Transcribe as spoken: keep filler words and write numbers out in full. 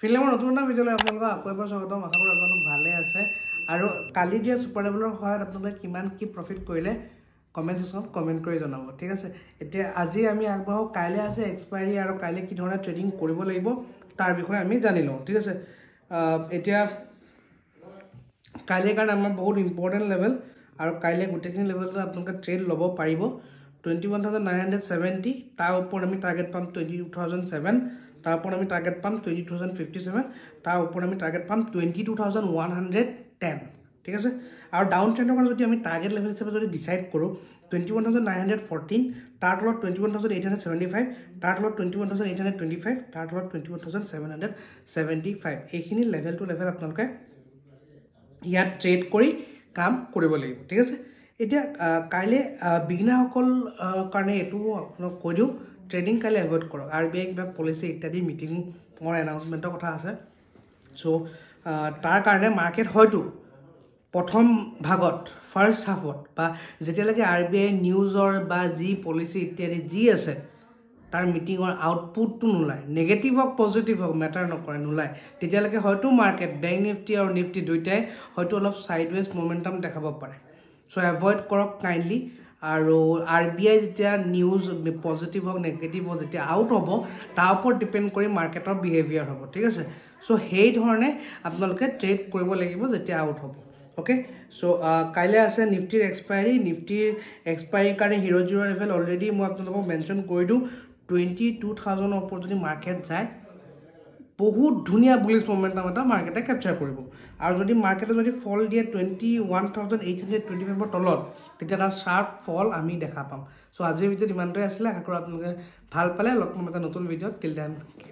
FinLAB নতুন এটা ভিডিঅ'লৈ আপোনালোকক আকৌ এবাৰ স্বাগতম আশা কৰোঁ আপোনালোক ভালে আছে আৰু কালি দিয়া সুপাৰ লেভেলৰ সহায়ত আপোনালোকে কিমান কি প্ৰফিট কৰিলে কমেন্ট সেকশনত কমেন্ট কৰি জনাব ঠিক আছে এতিয়া আজি আমি আগবাঢ়ো কাইলে আছে এক্সপায়াৰি আৰু কাইলে কি ধৰণে ট্ৰেডিং কৰিব লাগিব তাৰ বিষয়ে আমি জানি লওঁ ঠিক আছে এতিয়া কাইলে কাৰণ আমাৰ বহুত ইম্পৰ্টেন্ট লেভেল আৰু কাইলে গোটেইখিনি লেভেলটো আপোনালোকে ট্ৰেড ল'ব পাৰিব twenty-one thousand nine hundred seventy তাৰ ওপৰত আমি টাৰ্গেট পাম twenty-two thousand seven তাৰ ওপৰত আমি টাৰ্গেট পাম twenty-two thousand fifty-seven তাৰ ওপৰত আমি টাৰ্গেট পাম twenty-two thousand one hundred ten ঠিক আছে আৰু ডাউন ট্ৰেন্ডৰ কাৰণে যদি আমি টাৰ্গেট লেভেল হিচাপে যদি ডিসাইড কৰো twenty-one thousand nine hundred fourteen তাৰ তলত twenty-one thousand eight hundred seventy-five তাৰ তলত twenty-one thousand eight hundred twenty-five তাৰ তলত twenty-one thousand seven hundred seventy-five এইখিনি লেভেল টু লেভেল আপোনালোকে ইয়াত ট্ৰেড কৰি কাম কৰিব লাগিব ঠিক আছে এতিয়া কাইলে বিগিনাৰ সকল কাৰণে এটো আপোনাক কৈ দিও ট্ৰেডিং কাইলে এভয়েড কৰক আৰবিআই কিবা পলিসি ইত্যাদি মিটিং মোৰ এনাউন্সমেন্টৰ কথা আছে সো তাৰ কাৰণে মাৰ্কেট হয়তো প্ৰথম ভাগত ফাৰ্স্ট হাফত বা যেতিয়ালৈকে আৰবিআই নিউজৰ বা জি পলিসি ইত্যাদি জি আছে তাৰ মিটিংৰ আউটপুটটো নোলায় নেগেটিভ হক পজিটিভ হক ম্যাটাৰ নকৰে নোলায় তেতিয়ালৈকে হয়তো মাৰ্কেট ব্যাংক নিফটি আৰু নিফটি দুইটাই হয়তো অলপ সাইডৱেজ মোমেন্টাম দেখাব পাৰে সো এভয়েড কৰক কাইন্ডলি আৰু আৰবিআই যেতিয়া নিউজ পজিটিভ হক নেগেটিভ হক যেতিয়া আউট হ'ব তাৰ ওপৰত ডিপেন্ড কৰি মাৰ্কেটৰ বিহেভিয়াৰ হ'ব ঠিক আছে সো হেই ধৰণে আপোনালোকে ট্ৰেড কৰিব লাগিব যেতিয়া আউট হ'ব ওকে সো কাইলে আছে নিফটিৰ এক্সপায়াৰি নিফটিৰ এক্সপায়াৰি কাৰণে হিৰো জিৰো লেভেল অলৰেডি মই আপোনালোকক মেনশন কৰি দিও twenty-two thousand ওপৰত যদি মাৰ্কেট যায় বহুত ধুনিয়া বুলিশ মোমেন্টাম এটা মাৰ্কেটে ক্যাপচাৰ কৰিব আৰু যদি মাৰ্কেটে যদি ফল দিয়ে twenty-one thousand eight hundred twenty-five ৰ তলত তেতিয়া এটা শাৰ্প ফল আমি দেখা পাম সো আজিৰ ভিডিঅ' ইমানটোই আছিল আশা কৰোঁ আপোনালোকে ভাল পালে লগ পাম এটা নতুন ভিডিঅ'ত টিল দেন